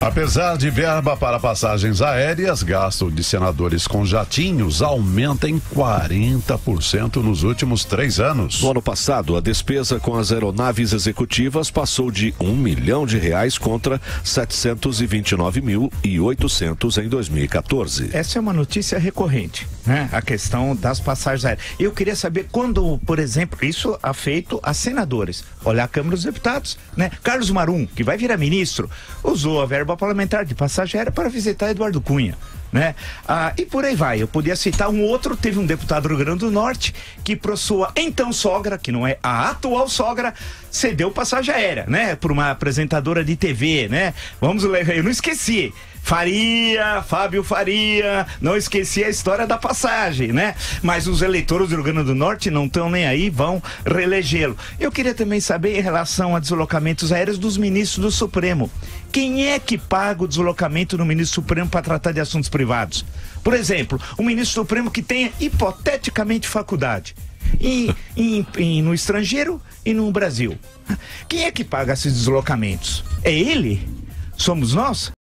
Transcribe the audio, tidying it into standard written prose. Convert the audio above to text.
Apesar de verba para passagens aéreas, gasto de senadores com jatinhos aumenta em 40% nos últimos 3 anos. No ano passado, a despesa com as aeronaves executivas passou de R$1 milhão contra 729.800 em 2014. Essa é uma notícia recorrente, né? A questão das passagens aéreas. Eu queria saber quando, por exemplo, isso é feito a senadores. Olha a Câmara dos Deputados, né? Carlos Marum, que vai virar ministro, usou a verba parlamentar de passagem aérea para visitar Eduardo Cunha, né? E por aí vai. Eu podia citar um outro. Teve um deputado do Rio Grande do Norte que pro sua então sogra, que não é a atual sogra, cedeu passagem aérea, né? Por uma apresentadora de TV, né? Vamos ler, eu não esqueci. Fábio Faria, não esqueci a história da passagem, né? Mas os eleitores do Rio Grande do Norte não estão nem aí, vão reelegê-lo. Eu queria também saber em relação a deslocamentos aéreos dos ministros do Supremo. Quem é que paga o deslocamento do ministro Supremo para tratar de assuntos privados? Por exemplo, um ministro Supremo que tenha hipoteticamente faculdade no estrangeiro e no Brasil. Quem é que paga esses deslocamentos? É ele? Somos nós?